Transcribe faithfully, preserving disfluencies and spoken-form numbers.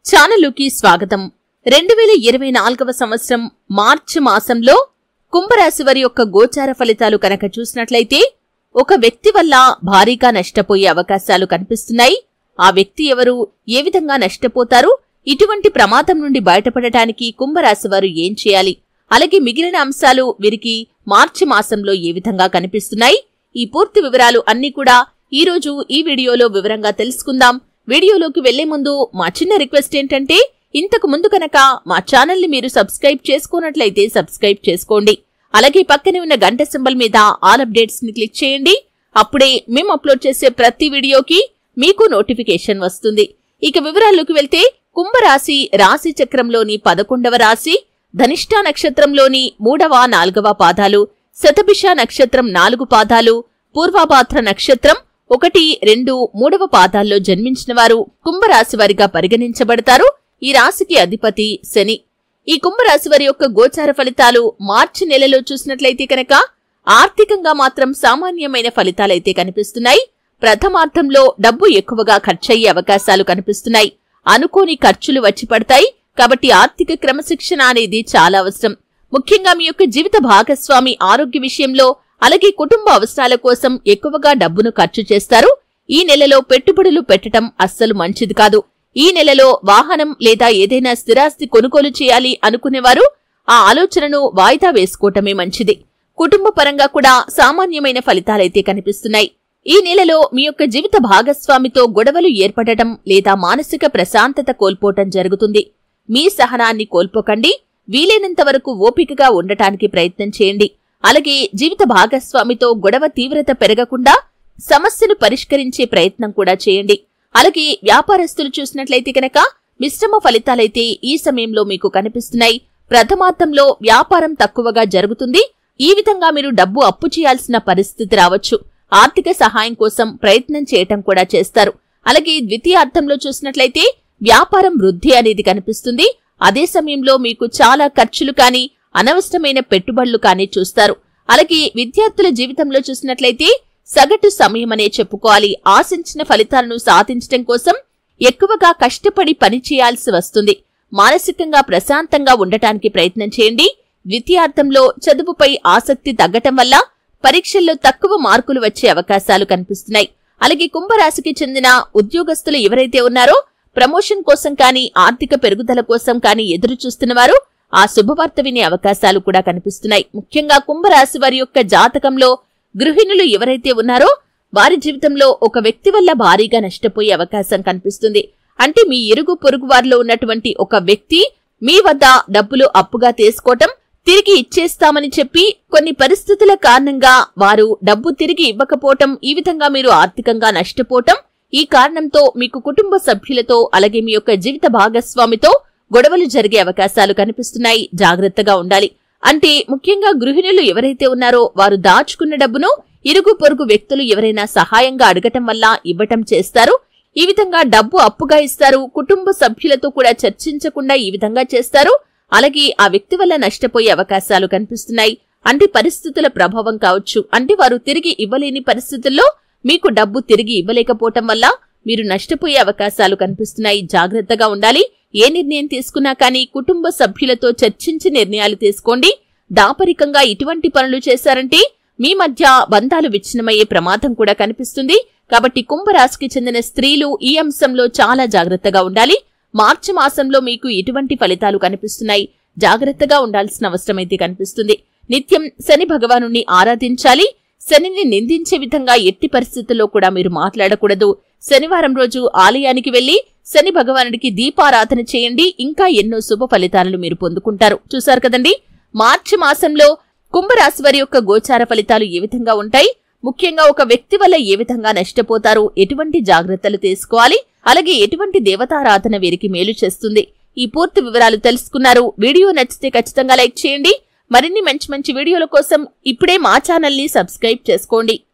ఛానలుకి స్వాగతం. రెండు వేల ఇరవై నాలుగవ సంవత్సరం మార్చి మాసంలో కుంభరాశి వారి యొక్క గోచార ఫలితాలు కనుక చూసినట్లయితే ఒక వ్యక్తి వల్ల భారీగా నష్టపోయే అవకాశాలు కనిపిస్తున్నాయి. ఆ వ్యక్తి ఎవరు, ఏ విధంగా నష్టపోతారు, ఇటువంటి ప్రమాదం నుండి బయటపడటానికి కుంభరాశి వారు ఏం చేయాలి, అలాగే మిగిలిన అంశాలు వీరికి మార్చి మాసంలో ఏ విధంగా కనిపిస్తున్నాయి, ఈ పూర్తి వివరాలు అన్ని కూడా ఈ రోజు ఈ వీడియోలో వివరంగా తెలుసుకుందాం. వీడియోలోకి వెళ్లే ముందు మా చిన్న రిక్వెస్ట్ ఏంటంటే, ఇంతకు ముందు కనుక మా ఛానల్ ని మీరు సబ్స్క్రైబ్ చేసుకున్నట్లయితే సబ్స్క్రైబ్ చేసుకోండి. అలాగే పక్కనే ఉన్న గంట సింబల్ మీద ఆల్ అప్డేట్స్ ని క్లిక్ చేయండి. అప్పుడే మేము అప్లోడ్ చేసే ప్రతి వీడియోకి మీకు నోటిఫికేషన్ వస్తుంది. ఇక వివరాల్లోకి వెళ్తే, కుంభరాశి రాశి చక్రంలోని పదకొండవ రాశి, ధనిష్ట నక్షత్రంలోని మూడవ నాలుగవ పాదాలు, శతభిష నక్షత్రం నాలుగు పాదాలు, పూర్వభాద్ర నక్షత్రం ఒకటి రెండు మూడవ పాదాల్లో జన్మించిన వారు కుంభరాశి వారిగా పరిగణించబడతారు. ఈ రాశికి అధిపతి శని. ఈ కుంభరాశి వారి యొక్క గోచార ఫలితాలు మార్చి నెలలో చూసినట్లయితే కనుక ఆర్థికంగా మాత్రం సామాన్యమైన ఫలితాలైతే కనిపిస్తున్నాయి. ప్రథమార్థంలో డబ్బు ఎక్కువగా ఖర్చయ్యే అవకాశాలు కనిపిస్తున్నాయి. అనుకోని ఖర్చులు వచ్చి పడతాయి. కాబట్టి ఆర్థిక క్రమశిక్షణ అనేది చాలా అవసరం. ముఖ్యంగా మీ యొక్క జీవిత భాగస్వామి ఆరోగ్య విషయంలో, అలాగే కుటుంబ అవసరాల కోసం ఎక్కువగా డబ్బును ఖర్చు చేస్తారు. ఈ నెలలో పెట్టుబడులు పెట్టడం అస్సలు మంచిది కాదు. ఈ నెలలో వాహనం లేదా ఏదైనా స్థిరాస్తి కొనుగోలు చేయాలి అనుకునేవారు ఆ ఆలోచనను వాయిదా వేసుకోవటమే మంచిది. కుటుంబ పరంగా కూడా సామాన్యమైన ఫలితాలైతే కనిపిస్తున్నాయి. ఈ నెలలో మీ యొక్క జీవిత భాగస్వామితో గొడవలు ఏర్పడటం లేదా మానసిక ప్రశాంతత కోల్పోవటం జరుగుతుంది. మీ సహనాన్ని కోల్పోకండి. వీలైనంత వరకు ఓపికగా ఉండటానికి ప్రయత్నం చేయండి. అలాగే జీవిత భాగస్వామితో గొడవ తీవ్రత పెరగకుండా సమస్యను పరిష్కరించే ప్రయత్నం కూడా చేయండి. అలాగే వ్యాపారస్తులు చూసినట్లయితే కనుక మిశ్రమ ఫలితాలైతే ఈ సమయంలో మీకు కనిపిస్తున్నాయి. ప్రథమార్థంలో వ్యాపారం తక్కువగా జరుగుతుంది. ఈ విధంగా మీరు డబ్బు అప్పు చేయాల్సిన పరిస్థితి రావచ్చు. ఆర్థిక సహాయం కోసం ప్రయత్నం చేయటం కూడా చేస్తారు. అలాగే ద్వితీయార్థంలో చూసినట్లయితే వ్యాపారం వృద్ధి అనేది కనిపిస్తుంది. అదే సమయంలో మీకు చాలా ఖర్చులు కానీ అనవసరమైన పెట్టుబడులు కానీ చూస్తారు. అలాగే విద్యార్థుల జీవితంలో చూసినట్లయితే సగటు సమయమనే చెప్పుకోవాలి. ఆశించిన ఫలితాలను సాధించడం కోసం ఎక్కువగా కష్టపడి పని చేయాల్సి వస్తుంది. మానసికంగా ప్రశాంతంగా ఉండటానికి ప్రయత్నం చేయండి. ద్వితీయార్థంలో చదువుపై ఆసక్తి తగ్గటం వల్ల పరీక్షల్లో తక్కువ మార్కులు వచ్చే అవకాశాలు కనిపిస్తున్నాయి. అలాగే కుంభరాశికి చెందిన ఉద్యోగస్తులు ఎవరైతే ఉన్నారో ప్రమోషన్ కోసం కానీ ఆర్థిక పెరుగుదల కోసం కానీ ఎదురు చూస్తున్నవారు ఆ శుభవార్త వినే అవకాశాలు కూడా కనిపిస్తున్నాయి. ముఖ్యంగా కుంభరాశి వారి యొక్క జాతకంలో గృహిణులు ఎవరైతే ఉన్నారో వారి జీవితంలో ఒక వ్యక్తి వల్ల భారీగా నష్టపోయే అవకాశం కనిపిస్తుంది. అంటే మీ ఇరుగు పొరుగు వారిలో ఉన్నటువంటి ఒక వ్యక్తి మీ వద్ద డబ్బులు అప్పుగా తీసుకోవటం, తిరిగి ఇచ్చేస్తామని చెప్పి కొన్ని పరిస్థితుల కారణంగా వారు డబ్బు తిరిగి ఇవ్వకపోవటం, ఈ విధంగా మీరు ఆర్థికంగా నష్టపోవటం, ఈ కారణంతో మీకు కుటుంబ సభ్యులతో అలాగే మీ యొక్క జీవిత భాగస్వామితో గొడవలు జరిగే అవకాశాలు కనిపిస్తున్నాయి. జాగ్రత్తగా ఉండాలి. అంటే ముఖ్యంగా గృహిణులు ఎవరైతే ఉన్నారో వారు దాచుకున్న డబ్బును ఇరుగు పొరుగు వ్యక్తులు ఎవరైనా సహాయంగా అడగటం వల్ల ఇవ్వటం చేస్తారు. ఈ విధంగా డబ్బు అప్పుగా ఇస్తారు. కుటుంబ సభ్యులతో కూడా చర్చించకుండా ఈ విధంగా చేస్తారు. అలాగే ఆ వ్యక్తి వల్ల నష్టపోయే అవకాశాలు కనిపిస్తున్నాయి. అంటే పరిస్థితుల ప్రభావం కావచ్చు. అంటే వారు తిరిగి ఇవ్వలేని పరిస్థితుల్లో మీకు డబ్బు తిరిగి ఇవ్వలేకపోవటం వల్ల మీరు నష్టపోయే అవకాశాలు కనిపిస్తున్నాయి. జాగ్రత్తగా ఉండాలి. ఏ నిర్ణయం తీసుకున్నా కానీ కుటుంబ సభ్యులతో చర్చించి నిర్ణయాలు తీసుకోండి. దాపరికంగా ఇటువంటి పనులు చేశారంటే మీ మధ్య బంధాలు విచ్ఛిన్నమయ్యే ప్రమాదం కూడా కనిపిస్తుంది. కాబట్టి కుంభరాశికి చెందిన స్త్రీలు ఈ అంశంలో చాలా జాగ్రత్తగా ఉండాలి. మార్చి మాసంలో మీకు ఇటువంటి ఫలితాలు కనిపిస్తున్నాయి. జాగ్రత్తగా ఉండాల్సిన అవసరమైతే కనిపిస్తుంది. నిత్యం శని భగవానుణ్ణి ఆరాధించాలి. శనిని నిందించే విధంగా ఎట్టి పరిస్థితుల్లో కూడా మీరు మాట్లాడకూడదు. శనివారం రోజు ఆలయానికి వెళ్లి శని భగవానుడికి దీపారాధన చేయండి. ఇంకా ఎన్నో శుభ ఫలితాలను మీరు పొందుకుంటారు. చూశారు కదండి, మార్చి మాసంలో కుంభరాశి వారి యొక్క గోచార ఫలితాలు ఏ విధంగా ఉంటాయి, ముఖ్యంగా ఒక వ్యక్తి వల్ల ఏ విధంగా నష్టపోతారు, ఎటువంటి జాగ్రత్తలు తీసుకోవాలి, అలాగే ఎటువంటి దేవతారాధన వీరికి మేలు చేస్తుంది, ఈ పూర్తి వివరాలు తెలుసుకున్నారు. వీడియో నచ్చితే ఖచ్చితంగా లైక్ చేయండి. మరిన్ని మంచి మంచి వీడియోల కోసం ఇప్పుడే మా ఛానల్ ని సబ్స్క్రైబ్ చేసుకోండి.